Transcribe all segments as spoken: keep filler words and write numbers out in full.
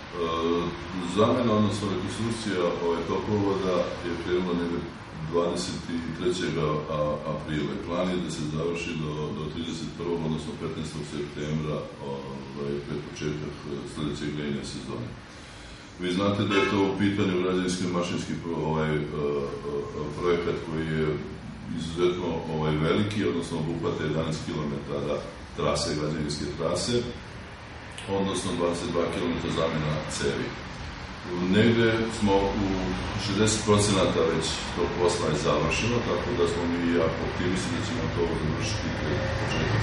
Zamena, odnosno rekonstrukcija toplovoda je krenula negde dvadeset trećeg aprila. Plan je da se završi do trideset prvog odnosno petnaestog septembra pred početak sledeće grejne sezone. Vi znate da je to u pitanju građevinski mašinski projekat koji je izuzetno veliki, odnosno obuhvata jedanaest kilometara trase, građevinske trase, odnosno dvadeset dva kilometra zamena cevi. Negde smo u šezdeset procenata već tog posla je završeno, tako da smo mi jako optimisti da ćemo to završiti pred početak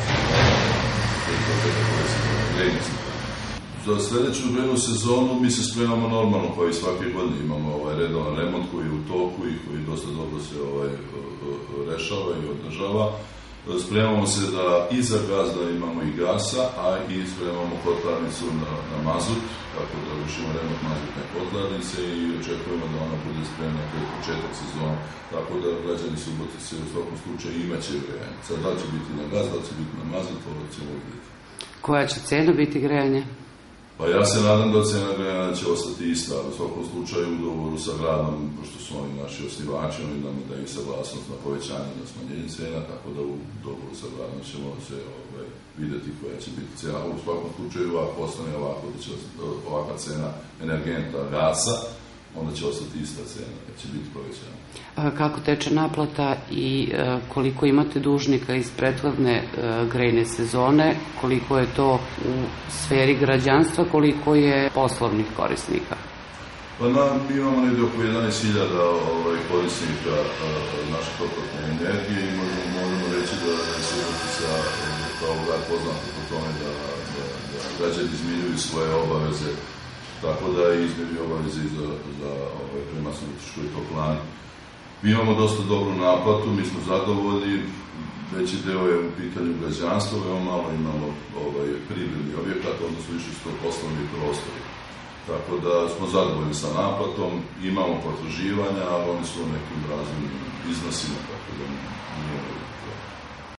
grejne sezone. Za sledeću grejnu sezonu mi se spremamo normalno, kao i svake godine imamo redovan remont koji je u toku i koji dosta dobro se rešava i održava. Spremamo se da i za gas da imamo i gasa, a i spremamo kotlarnicu na mazut, tako da vršimo remont mazutne kotlarnice i očekujemo da ona bude spremna pred početak sezona, tako da građani Subotice u svakom slučaju imaće grejanje. Sad da li će biti na gas, da li će biti na mazut, ovo ćemo vidjeti. Koja će cena biti grejanje? Pa ja se nadam da cena grejanja će ostati ista, ali u svakom slučaju u dogovoru sa gradom, pošto su oni naši osnivači, oni nam daju saglasnost na povećanje, na smanjenje cena, tako da u dogovoru sa gradom ćemo se videti koja će biti cena. U svakom slučaju, ako ostane ovako, da će ovakva cena energenta gasa, onda će ostati ista cena, da će biti povećana. Kako teče naplata i koliko imate dužnika iz prethodne grejne sezone, koliko je to u sferi građanstva, koliko je poslovnih korisnika? Pa mi imamo negde oko jedanaest hiljada korisnika naše toplotne energije i možemo reći da je Subotica kao grad poznata po tome da građani izmirjuju svoje obaveze, tako da je izmirjuju obaveze i za prema Subotičkoj toplani. Mi imamo dosta dobru naplatu, mi smo zadovoljni, veći deo je u pitanju građanstva, veoma malo imamo privredni objekat, odnosno više su to poslovni prostori. Tako da smo zadovoljni sa naplatom, imamo potraživanja, ali oni su u nekim raznim iznosima, tako da nije veliko.